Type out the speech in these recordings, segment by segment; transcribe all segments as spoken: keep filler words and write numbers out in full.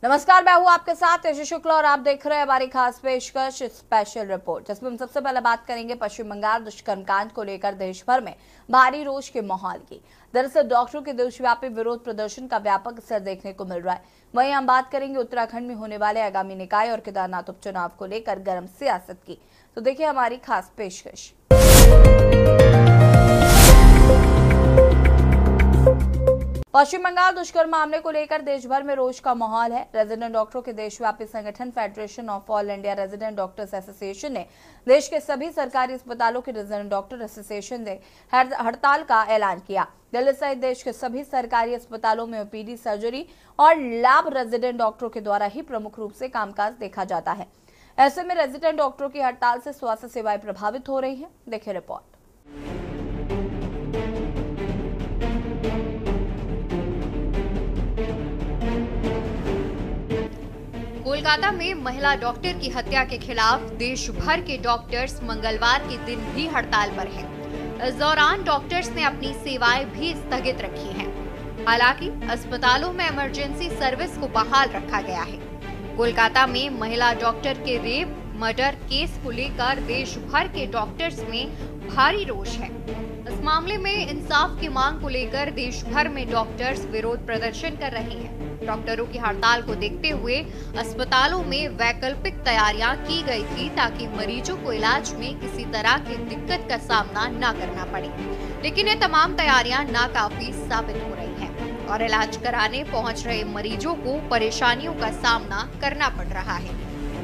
नमस्कार, मैं हूं आपके साथ यश शुक्ला और आप देख रहे हैं हमारी खास पेशकश स्पेशल रिपोर्ट, जिसमें हम सबसे पहले बात करेंगे पश्चिम बंगाल दुष्कर्म कांड को लेकर देश भर में भारी रोष के माहौल की। दरअसल डॉक्टरों के देशव्यापी विरोध प्रदर्शन का व्यापक असर देखने को मिल रहा है। वहीं हम बात करेंगे उत्तराखंड में होने वाले आगामी निकाय और केदारनाथ उपचुनाव को लेकर गर्म सियासत की। तो देखिए हमारी खास पेशकश। पश्चिम बंगाल दुष्कर्म मामले को लेकर देश भर में रोष का माहौल है। रेजिडेंट डॉक्टरों के देशव्यापी संगठन federation of all India resident doctors association ने देश के सभी सरकारी अस्पतालों के रेजिडेंट डॉक्टर एसोसिएशन ने हड़ताल का ऐलान किया। दिल्ली सहित देश के सभी सरकारी अस्पतालों में ओपीडी, सर्जरी और लैब रेजिडेंट डॉक्टरों के द्वारा ही प्रमुख रूप से कामकाज देखा जाता है। ऐसे में रेजिडेंट डॉक्टरों की हड़ताल से स्वास्थ्य सेवाएं प्रभावित हो रही है। देखिए रिपोर्ट। कोलकाता में महिला डॉक्टर की हत्या के खिलाफ देश भर के डॉक्टर्स मंगलवार के दिन भी हड़ताल पर हैं। इस दौरान डॉक्टर्स ने अपनी सेवाएं भी स्थगित रखी हैं। हालांकि अस्पतालों में इमरजेंसी सर्विस को बहाल रखा गया है। कोलकाता में महिला डॉक्टर के रेप मर्डर केस को लेकर देश भर के डॉक्टर्स में भारी रोष है। इस मामले में इंसाफ की मांग को लेकर देश भर में डॉक्टर्स विरोध प्रदर्शन कर रहे हैं। डॉक्टरों की हड़ताल को देखते हुए अस्पतालों में वैकल्पिक तैयारियां की गई थी ताकि मरीजों को इलाज में किसी तरह की दिक्कत का सामना न करना पड़े, लेकिन ये तमाम तैयारियां नाकाफी साबित हो रही हैं और इलाज कराने पहुंच रहे मरीजों को परेशानियों का सामना करना पड़ रहा है।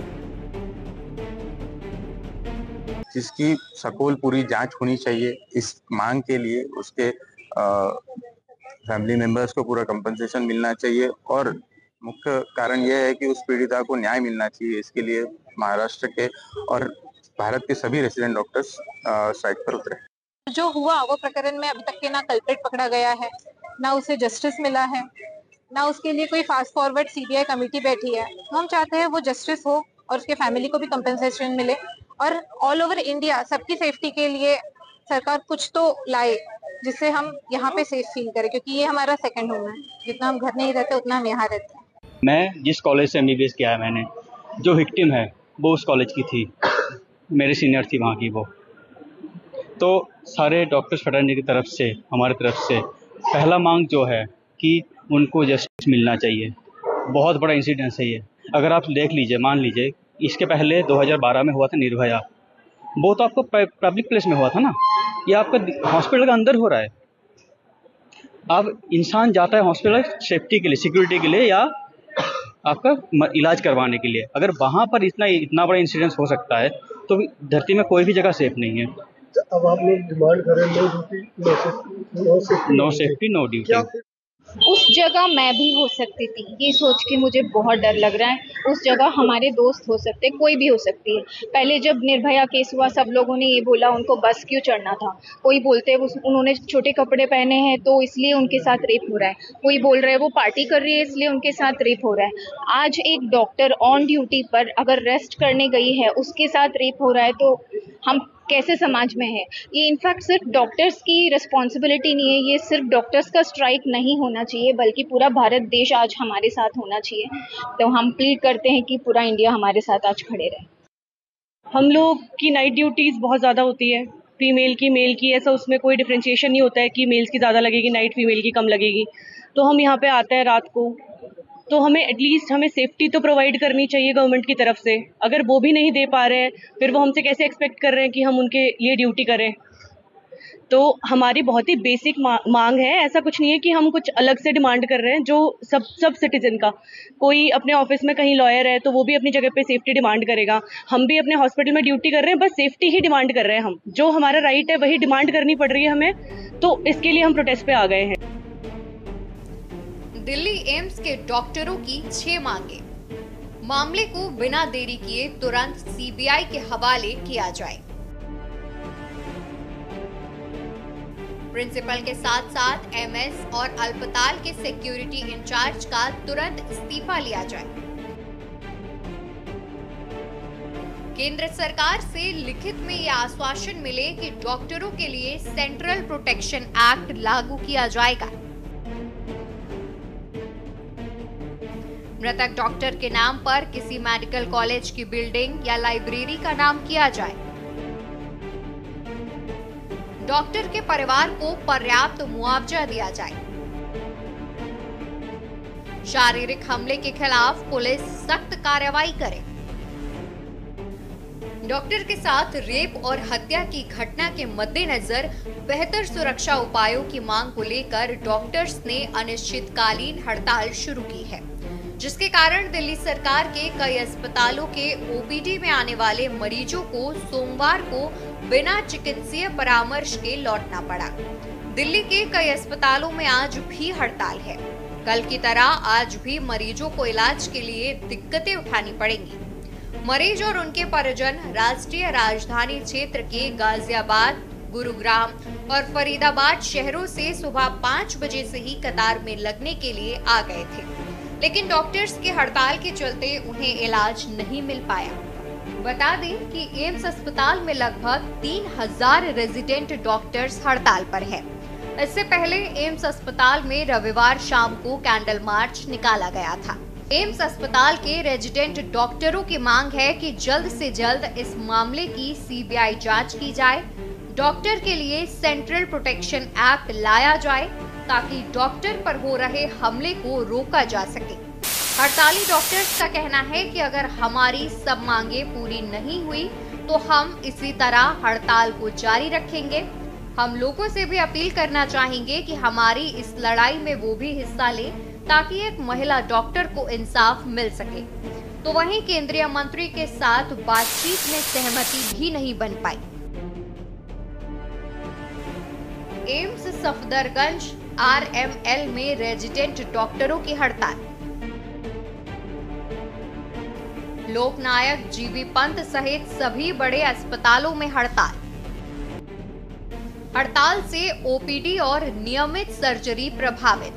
जिसकी सकूल पूरी जांच होनी चाहिए, इस मांग के लिए उसके आ, फैमिली मेंबर्स को पूरा कंपनसेशन मिलना चाहिए और मुख्य कारण यह है कि उस पीड़िता को न्याय मिलना चाहिए। इसके लिए महाराष्ट्र के और भारत के सभी रेसिडेंट डॉक्टर्स साइट पर उतरे। जो हुआ वो प्रकरण में अभी तक के ना कल्प्रिट पकड़ा गया है, ना उसे जस्टिस मिला है, ना उसके लिए कोई फास्ट फॉरवर्ड सीबीआई कमेटी बैठी है। हम चाहते हैं वो जस्टिस हो और उसके फैमिली को भी कंपनसेशन मिले और ऑल ओवर इंडिया सबकी सेफ्टी के लिए सरकार कुछ तो लाए जिससे हम यहाँ पे सेफ फील करें, क्योंकि ये हमारा सेकंड होम है। जितना हम घर नहीं रहते उतना हम यहाँ रहते हैं। मैं जिस कॉलेज से एमबीबीएस किया है, मैंने जो विक्टिम है वो उस कॉलेज की थी, मेरे सीनियर थी वहाँ की वो। तो सारे डॉक्टर्स फेडरेशन की तरफ से, हमारी तरफ से पहला मांग जो है कि उनको जस्टिस मिलना चाहिए। बहुत बड़ा इंसिडेंस है ये। अगर आप देख लीजिए, मान लीजिए इसके पहले दो हज़ार बारह में हुआ था निर्भया, वो तो आपको पब्लिक प्लेस में हुआ था ना, ये आपका हॉस्पिटल का अंदर हो रहा है। अब इंसान जाता है हॉस्पिटल सेफ्टी के लिए, सिक्योरिटी के लिए या आपका इलाज करवाने के लिए। अगर वहाँ पर इतना इतना बड़ा इंसिडेंस हो सकता है तो धरती में कोई भी जगह सेफ नहीं है। अब आप लोग डिमांड कर रहे हैं नो सेफ्टी नो ड्यूटी। उस जगह मैं भी हो सकती थी, ये सोच के मुझे बहुत डर लग रहा है। उस जगह हमारे दोस्त हो सकते हैं, कोई भी हो सकती है। पहले जब निर्भया केस हुआ सब लोगों ने ये बोला उनको बस क्यों चढ़ना था। कोई बोलते हैं उन्होंने छोटे कपड़े पहने हैं तो इसलिए उनके साथ रेप हो रहा है। कोई बोल रहे हैं वो पार्टी कर रही है इसलिए उनके साथ रेप हो रहा है। आज एक डॉक्टर ऑन ड्यूटी पर अगर रेस्ट करने गई है उसके साथ रेप हो रहा है तो हम कैसे समाज में है। ये इनफैक्ट सिर्फ डॉक्टर्स की रिस्पॉन्सिबिलिटी नहीं है, ये सिर्फ डॉक्टर्स का स्ट्राइक नहीं होना चाहिए बल्कि पूरा भारत देश आज हमारे साथ होना चाहिए। तो हम प्लीड करते हैं कि पूरा इंडिया हमारे साथ आज खड़े रहे। हम लोग की नाइट ड्यूटीज़ बहुत ज़्यादा होती है, फीमेल की मेल की, ऐसा उसमें कोई डिफ्रेंशिएशन नहीं होता है कि मेल्स की ज़्यादा लगेगी नाइट फीमेल की कम लगेगी। तो हम यहाँ पे आते हैं रात को, तो हमें एटलीस्ट हमें सेफ्टी तो प्रोवाइड करनी चाहिए गवर्नमेंट की तरफ से। अगर वो भी नहीं दे पा रहे हैं फिर वो हमसे कैसे एक्सपेक्ट कर रहे हैं कि हम उनके लिए ड्यूटी करें। तो हमारी बहुत ही बेसिक मांग है, ऐसा कुछ नहीं है कि हम कुछ अलग से डिमांड कर रहे हैं। जो सब सब सिटीजन का, कोई अपने ऑफिस में कहीं लॉयर है तो वो भी अपनी जगह पे सेफ्टी डिमांड करेगा। हम भी अपने हॉस्पिटल में ड्यूटी कर रहे हैं, बस सेफ्टी ही डिमांड कर रहे हैं। हम जो हमारा राइट है वही डिमांड करनी पड़ रही है हमें, तो इसके लिए हम प्रोटेस्ट पे आ गए हैं। दिल्ली एम्स के डॉक्टरों की छह मांगे। मामले को बिना देरी किए तुरंत सीबीआई के हवाले किया जाए। प्रिंसिपल के साथ साथ एमएस और अस्पताल के सिक्योरिटी इंचार्ज का तुरंत इस्तीफा लिया जाए। केंद्र सरकार से लिखित में यह आश्वासन मिले कि डॉक्टरों के लिए सेंट्रल प्रोटेक्शन एक्ट लागू किया जाएगा। मृतक डॉक्टर के नाम पर किसी मेडिकल कॉलेज की बिल्डिंग या लाइब्रेरी का नाम किया जाए। डॉक्टर के परिवार को पर्याप्त मुआवजा दिया जाए। शारीरिक हमले के खिलाफ पुलिस सख्त कार्रवाई करे। डॉक्टर के साथ रेप और हत्या की घटना के मद्देनजर बेहतर सुरक्षा उपायों की मांग को लेकर डॉक्टर्स ने अनिश्चितकालीन हड़ताल शुरू की है, जिसके कारण दिल्ली सरकार के कई अस्पतालों के ओपीडी में आने वाले मरीजों को सोमवार को बिना चिकित्सीय परामर्श के लौटना पड़ा। दिल्ली के कई अस्पतालों में आज भी हड़ताल है। कल की तरह आज भी मरीजों को इलाज के लिए दिक्कतें उठानी पड़ेंगी। मरीज और उनके परिजन राष्ट्रीय राजधानी क्षेत्र के गाजियाबाद, गुरुग्राम और फरीदाबाद शहरों से सुबह पाँच बजे से ही कतार में लगने के लिए आ गए थे, लेकिन डॉक्टर्स की हड़ताल के चलते उन्हें इलाज नहीं मिल पाया। बता दें कि एम्स अस्पताल में लगभग तीन हजार रेजिडेंट डॉक्टर्स हड़ताल पर हैं। इससे पहले एम्स अस्पताल में रविवार शाम को कैंडल मार्च निकाला गया था। एम्स अस्पताल के रेजिडेंट डॉक्टरों की मांग है कि जल्द से जल्द इस मामले की सीबीआई जांच की जाए, डॉक्टर के लिए सेंट्रल प्रोटेक्शन एक्ट लाया जाए ताकि डॉक्टर पर हो रहे हमले को रोका जा सके। हड़ताली डॉक्टर्स का कहना है कि अगर हमारी सब मांगे पूरी नहीं हुई तो हम इसी तरह हड़ताल को जारी रखेंगे। हम लोगों से भी अपील करना चाहेंगे कि हमारी इस लड़ाई में वो भी हिस्सा ले ताकि एक महिला डॉक्टर को इंसाफ मिल सके। तो वहीं केंद्रीय मंत्री के साथ बातचीत में सहमति भी नहीं बन पाई। एम्स सफदरगंज आरएमएल में रेजिडेंट डॉक्टरों की हड़ताल। लोकनायक जीबी पंत सहित सभी बड़े अस्पतालों में हड़ताल। हड़ताल से ओपीडी और नियमित सर्जरी प्रभावित।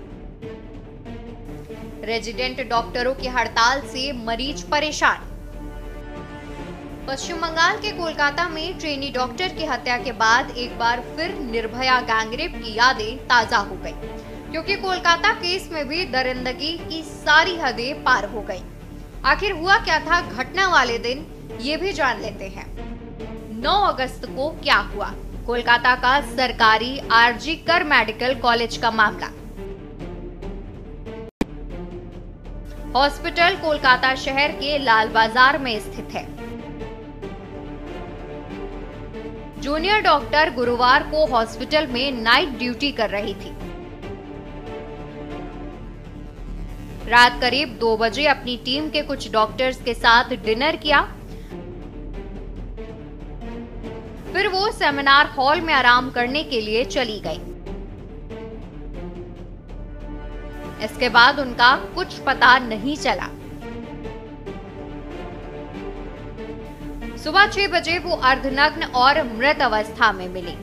रेजिडेंट डॉक्टरों की हड़ताल से मरीज परेशान। पश्चिम बंगाल के कोलकाता में ट्रेनी डॉक्टर की हत्या के बाद एक बार फिर निर्भया गैंगरेप की यादें ताजा हो गई, क्योंकि कोलकाता केस में भी दरिंदगी की सारी हदें पार हो गई। आखिर हुआ क्या था घटना वाले दिन, ये भी जान लेते हैं। नौ अगस्त को क्या हुआ? कोलकाता का सरकारी आरजी कर मेडिकल कॉलेज का मामला। हॉस्पिटल कोलकाता शहर के लाल बाजार में स्थित है। जूनियर डॉक्टर गुरुवार को हॉस्पिटल में नाइट ड्यूटी कर रही थी। रात करीब दो बजे अपनी टीम के कुछ डॉक्टर्स के साथ डिनर किया। फिर वो सेमिनार हॉल में आराम करने के लिए चली गई। इसके बाद उनका कुछ पता नहीं चला। सुबह छह बजे वो अर्धनग्न और मृत अवस्था में मिली।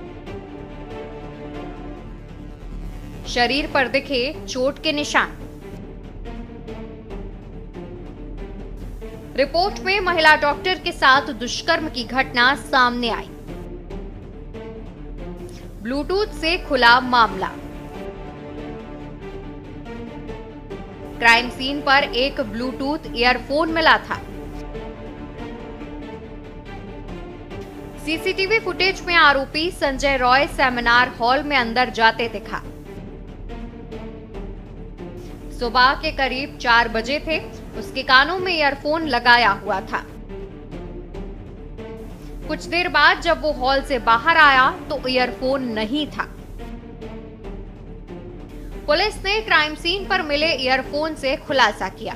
शरीर पर दिखे चोट के निशान। रिपोर्ट में महिला डॉक्टर के साथ दुष्कर्म की घटना सामने आई। ब्लूटूथ से खुला मामला। क्राइम सीन पर एक ब्लूटूथ ईयरफोन मिला था। सीसीटीवी फुटेज में आरोपी संजय रॉय सेमिनार हॉल में अंदर जाते दिखा। सुबह के करीब चार बजे थे। उसके कानों में ईयरफोन लगाया हुआ था। कुछ देर बाद जब वो हॉल से बाहर आया तो ईयरफोन नहीं था। पुलिस ने क्राइम सीन पर मिले ईयरफोन से खुलासा किया।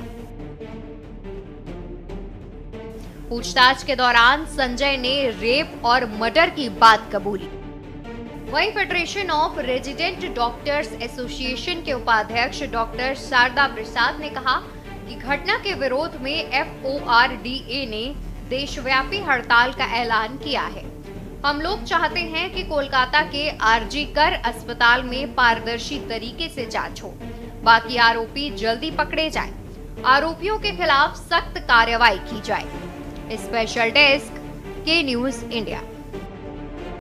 पूछताछ के दौरान संजय ने रेप और मर्डर की बात कबूली। वहीं federation of resident doctors association के उपाध्यक्ष डॉक्टर शारदा प्रसाद ने कहा कि घटना के विरोध में F O R D A ने देशव्यापी हड़ताल का ऐलान किया है। हम लोग चाहते हैं कि कोलकाता के आरजी कर अस्पताल में पारदर्शी तरीके से जांच हो, बाकी आरोपी जल्दी पकड़े जाएं, आरोपियों के खिलाफ सख्त कार्रवाई की जाए। स्पेशल डेस्क के न्यूज इंडिया।